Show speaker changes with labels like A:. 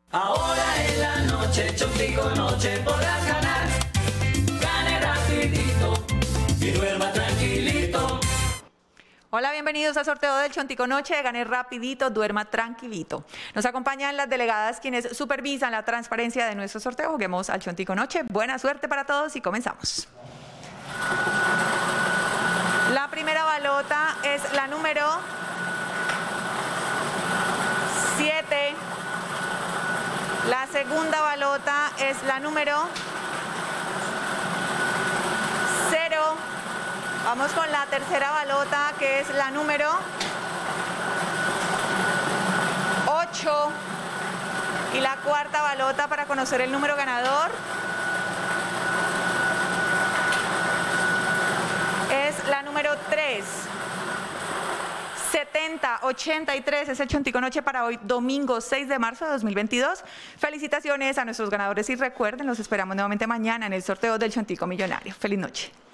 A: Ahora en la noche, Chontico Noche podrás ganar. Gane rapidito y duerma tranquilito.
B: Hola, bienvenidos al sorteo del Chontico Noche. Gane rapidito, duerma tranquilito. Nos acompañan las delegadas quienes supervisan la transparencia de nuestro sorteo. Juguemos al Chontico Noche. Buena suerte para todos y comenzamos. La primera balota es la número 7. La segunda balota es la número 0. Vamos con la tercera balota, que es la número 8. Y la cuarta balota para conocer el número ganador es la número 3. 7083 es el Chontico Noche para hoy, domingo 6 de marzo de 2022. Felicitaciones a nuestros ganadores y recuerden, los esperamos nuevamente mañana en el sorteo del Chontico Millonario. Feliz noche.